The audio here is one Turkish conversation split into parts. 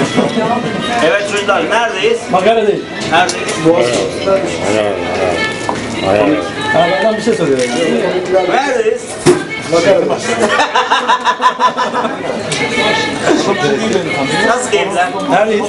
Evet çocuklar neredeyiz? Makaradayız. Neredeyiz? Abi adam bir şey soruyor. Neredeyiz? Nasıl keyifler? Neredeyiz?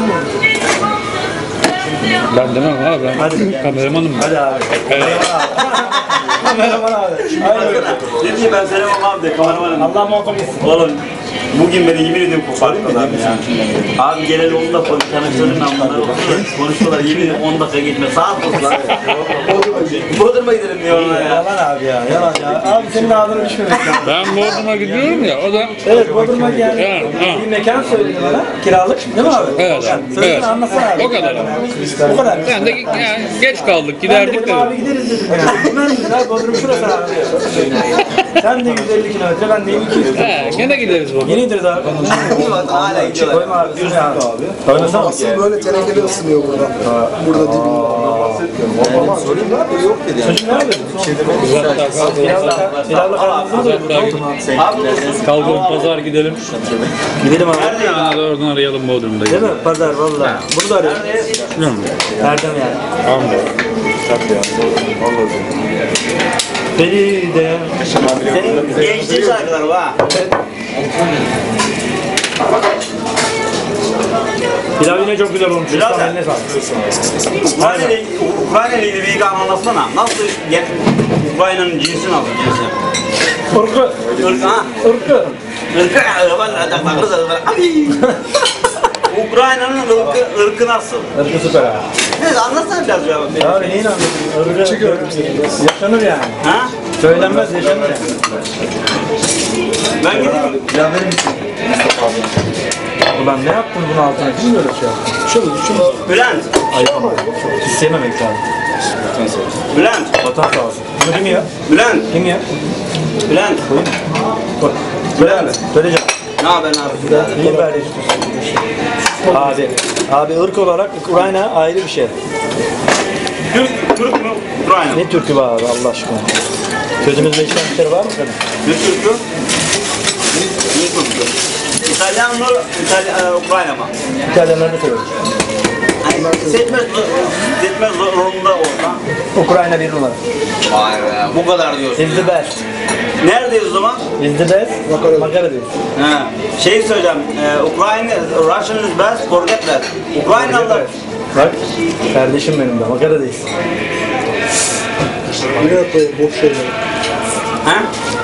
Ben demem abi, ben Hadi. kameramanım. Hadi abi. Evet. Merhaba abi. Dedim ki ben Selam abi de kameramanım. Allah muhakkak etsin. Oğlum bugün beni yemin ediyorum koparttılar ya. Abi geleli 10 dakika tanıştırdım ben bunları. Konuştular yemin ediyorum 10 dakika geçme. Saat oldular. Bodrum'a gidelim diyor ona ya. Yalan abi ya. Yalan ya. Abi senin ağzını düşmemek lazım. Ben Bodrum'a gidiyorum ya, o da... Evet Bodrum'a geldi. Evet, ha. Bir mekan söyledi bana. Kiralık. Değil mi abi? Evet, Söylesene evet. anlatsana abi. O kadar ama. O kadar. Ben de yani geç kaldık, Ben giderdik dedim abi de. gideriz dedim ya. Gitmez misin abi? Bodrum şurası abi. Sen de 150 kilometre, ben de 200 kilometre. He, gene gideriz Bodrum'a. Yeni gideriz abi. Hala gidiyorlar. Koyma abi. Yürü abi. Oynasana. Asıl böyle tenekede ısınıyor burada. Burada dibinde. Sorayım da yok dedi yani. Çocuk nerede? Uzakta kalkalım. Pilavla karnımızı mı doyurdun? Uzakta kalkalım, pazar gidelim. Gidelim abi. Hadi oradan arayalım Bodrum'da. Değil mi? Pazar valla. Bunu da arıyoruz. Erdem yani. Tamam. Feride. Senin gençliğin şarkıları var. Pilav yine çok güzel olmuş. Pilav Ustam ne? eline sağlık. Ukraynalı ile bir anlatsana. Nasıl Ukrayna'nın cinsi nasıl cinsi? Irkı. Irk ha? Irkı. Ukrayna'nın ırkı nasıl? Irkı süper abi. Neyse anlatsana biraz ya. Abi neyin anlatayım? Irkı yaşanır yani. Ha? Söylenmez yaşanır yani. Ben gideyim. Ulan ne yaptın bunun altına? Kim böyle şey yaptı? Şöyle düşün. Bülent. Ayıp ama. İstememek lazım. Bülent. Vatan sağ olsun. Bunu kim ya? Bülent. Kim ya? Bülent. Bak. Söyle abi. Söyleyeceğim. Ne haber abi? İyi bari abi. Abi ırk olarak Ukrayna ayrı bir şey. Türk mü? Ukrayna. Ne Türk'ü var abi Allah aşkına? Sözümüzde işlemleri var mı kadın? Ne Türk'ü? Ne Türk'ü? İtalyan mı? Ukrayna mı? İtalyanlarını söylüyoruz. Hani seçmez zorunda olsa. Ukrayna bir numara. Vay be, bu kadar diyorsun. Is the best. Neredeyiz o zaman? Is the best. Makaradayız. Ha. Şey söyleyeceğim, Ukrayna, Russian is best, forget that. Ukraynalılar. Bak, kardeşim benim de Makaradayız. Ne yapayım boş şeyler. Ha?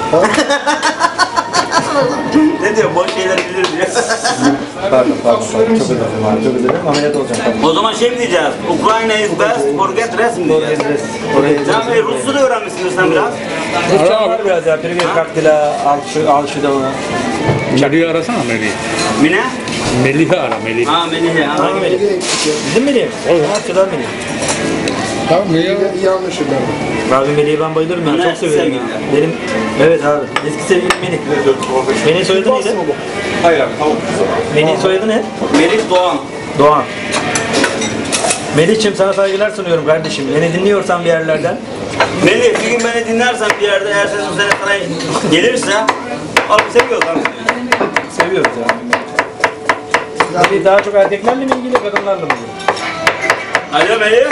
Ne diyor, boş şeyler bilir diyor. Pardon. Çok özür dilerim abi, çok özür dilerim. Ameliyat olacağım. O zaman şey mi diyeceğiz? Ukrayna is best, forget rest mi diyeceğiz? Sen Rusçu da öğrenmişsindir sen biraz. Rusça var biraz ya. Privet kaktila, al şu da ona. Melih'i arasana Melih'i. Mine? Melih'i ara, Melih. Ha, Melih ya. Hangi Melih? Bizim Melih. Harçadan Melih. Tamam mı ya? İyi anlaşırlar. Abi Melih'i ben bayılırım ya. Ne Çok severim ya. sevgili? Benim, evet abi. Eski sevgilim Melih. Melih'in soyadı neydi? Hayır abi, tavuk. Melih'in soyadı ne? Melih Doğan. Doğan. Melih'ciğim sana saygılar sunuyorum kardeşim. Beni dinliyorsan bir yerlerden. Melih, bir gün beni dinlersen bir yerde eğer sesim sana gelirse, abi seviyoruz abi. Seviyoruz ya. Melih daha çok erkeklerle mi ilgili, kadınlarla mı ilgili? Alo Melih.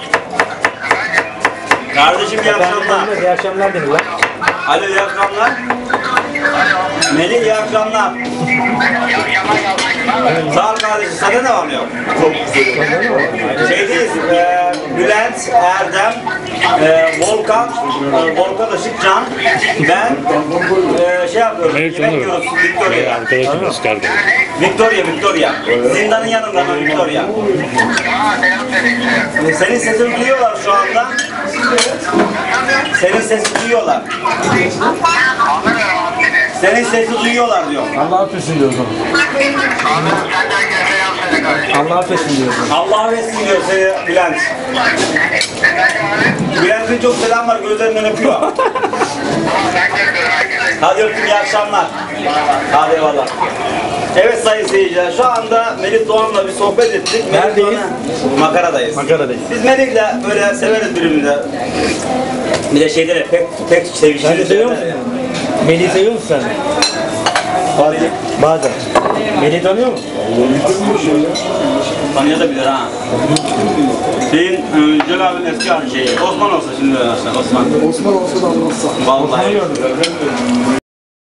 Kardeşim iyi akşamlar. İyi akşamlar denir lan. Alo iyi akşamlar. Melih iyi akşamlar. Sağ ol kardeşim. Sana ne var mı yok? Şeydeyiz. Bülent, Erdem, Volkan, Volkan Işıkcan, ben şey yapıyoruz. Melih Yemek tanırım. yiyoruz Victoria'da. Arkadaşımız kardeşim. Victoria. Zindanın yanında ama Victoria. Senin sesini duyuyorlar şu anda. Senin sesini duyuyorlar. Senin sesi duyuyorlar diyor. Allah affetsin diyor o zaman. Allah affetsin diyor o zaman. Allah affetsin diyor seni Bülent. Bülent'in çok selam var, gözlerinden öpüyor. Hadi öptüm, iyi akşamlar. Hadi eyvallah. Evet sayın seyirciler, şu anda Melih Doğan'la bir sohbet ettik. Neredeyiz? Makaradayız. Makaradayız. Biz Melih'le böyle severiz birbirimizi. Bir de şeyleri pek Sen de sevişiriz. seviyor musun? Melih'i seviyor musun sen? Bazen. Melih tanıyor musun? Tanıyabilir ha. Şeyin, Yücel abinin eski şeyi. Osman olsa şimdi Osman. Osman olsa da anlatsa. Vallahi.